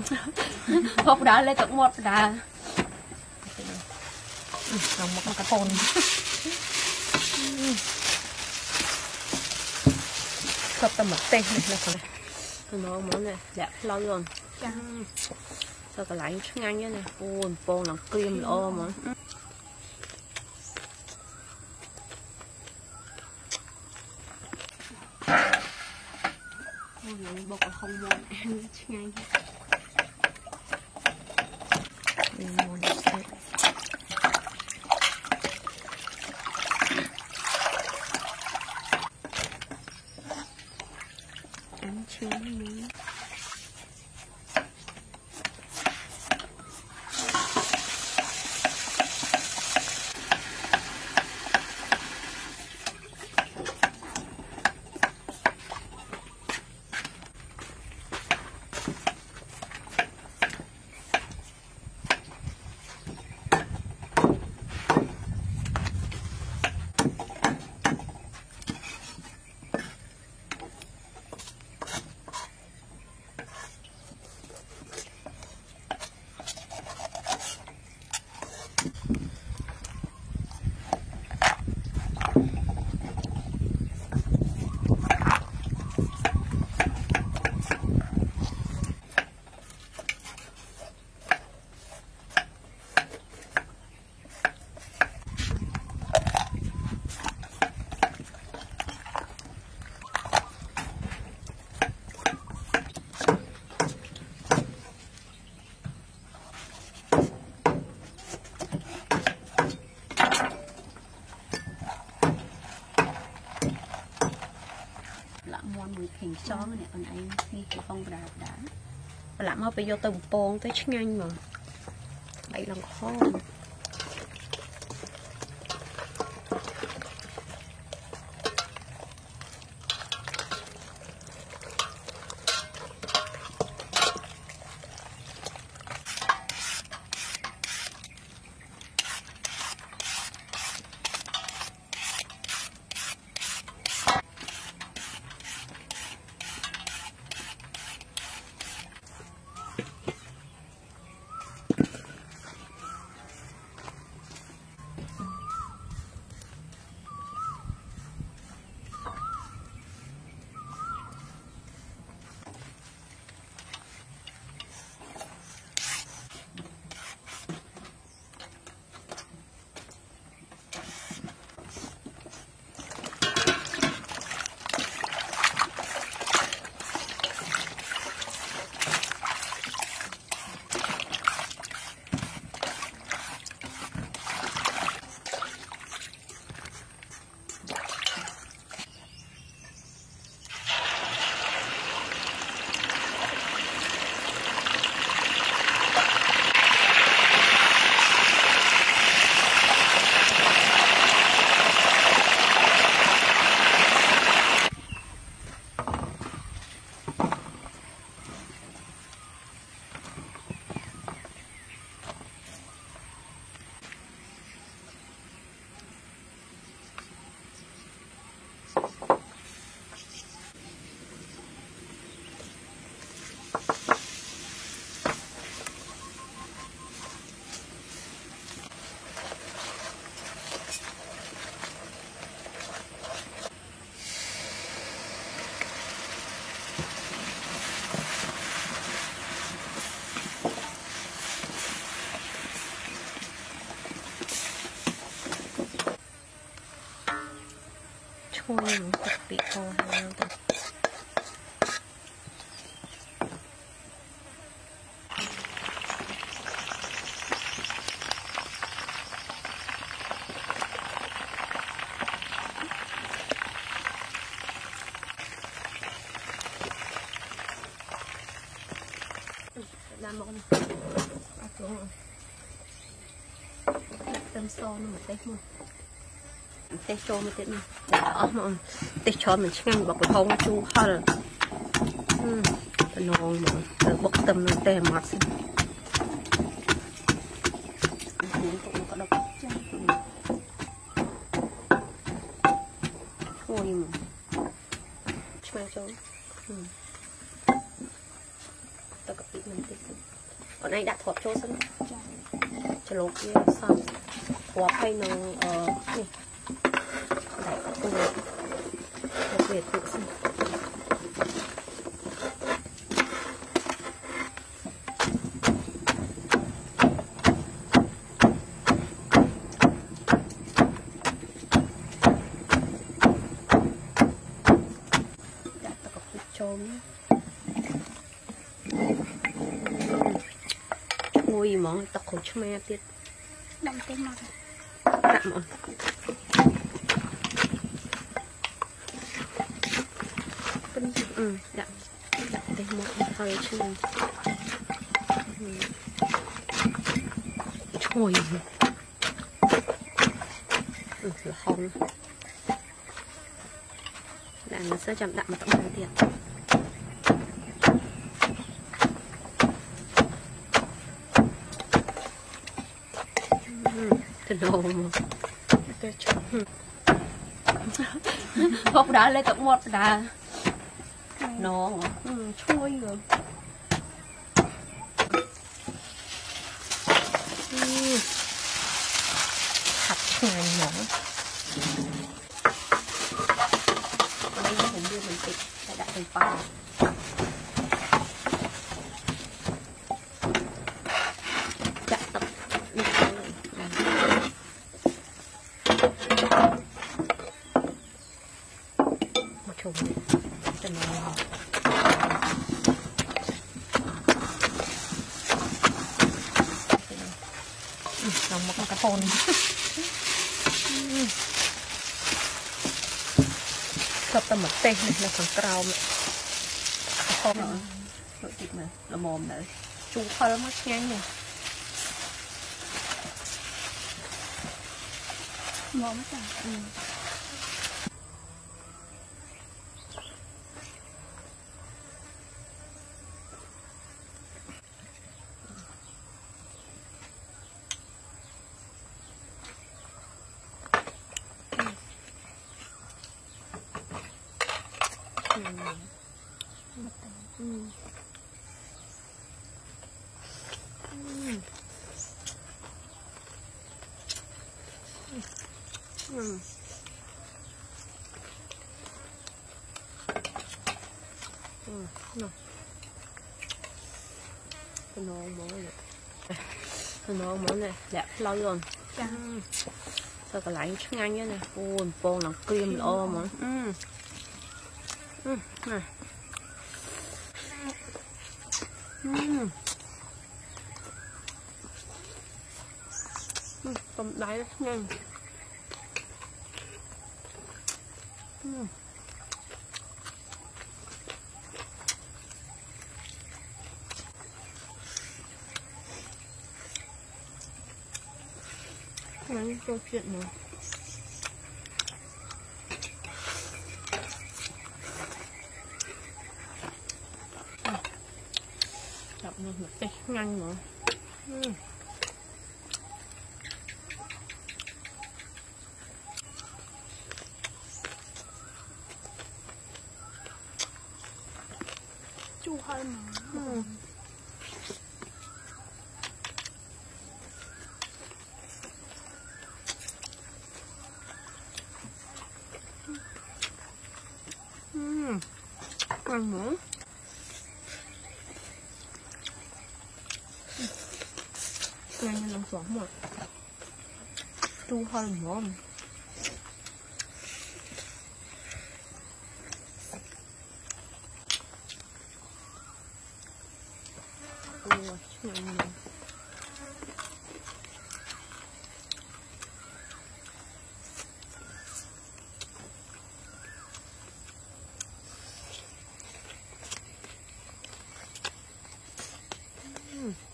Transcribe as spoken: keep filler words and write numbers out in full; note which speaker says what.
Speaker 1: hộp đá lên tận một đá
Speaker 2: lòng một cái phồn khắp tầm mặt tên này là còn này nó món này đẹp lâu rồi sao cái lạnh ngang như này ôi bông làm cream lo mà
Speaker 1: ôi bột không ngon ăn ngang ăn chín miếng mùi hình xó này còn anh đi cái phong đá đá và làm nó phải vô từng bồn tới nhanh mà vậy là khó thôi mình thật bị to hơn rồi. Làm một này. Tâm so nó một tết luôn. Tết cho một tết này. Đó, tết cho mình ngang bọc cái phong chu hết rồi. Ừ, nó mà bọc tâm nó tè mặt xem. Thôi mà. Chua cho. Ừ. Tao cặp mình tết. còn anh đã thọt cho sân cho lột kia xong thọt hay nó ờ này đại có cô đặc biệt tự sinh đã có cái chôm ngồi món tóc khổ cho mẹ tiết
Speaker 2: đậm tên nào
Speaker 1: đậm rồi ừ đậm đậm tên một hơi chứ trời ừ là không là nó sẽ chậm đậm mà tổng hơi tiệt thịt đồ mà
Speaker 2: hộp đá lên tận một đá
Speaker 1: nó
Speaker 2: ừ, chui rồi
Speaker 1: thật ngàn nhỏ đây nó hình như mình tịt đã đặt thành bao chặt tập một chục cho nó lòng một cái hồn sắp tầm một tê này là phần cao mà hồn nội thịt mà là mồm đấy chú hơi mất nhanh này
Speaker 2: ngon mất rồi ừ.
Speaker 1: Ừ. Ừ. Ừ. Ừ. Ừ. Nó cái ngon món này cái ngon món này đẹp lâu rồi
Speaker 2: dạ.
Speaker 1: sao cái lạnh chắc nhanh này ôi bông nó cream lo mà ừ. Ừ. Này. Ừ. Ừ. Tôm đáy rất nhanh ừ. Nói câu chuyện mà đập lên một cái nhanh nữa ừ.
Speaker 2: Chu hơi mà
Speaker 1: Ừ. Ừ. Ngon nữa nhanh như lòng xoắn mà chu hơi ngon ôi nhanh ngon Mm.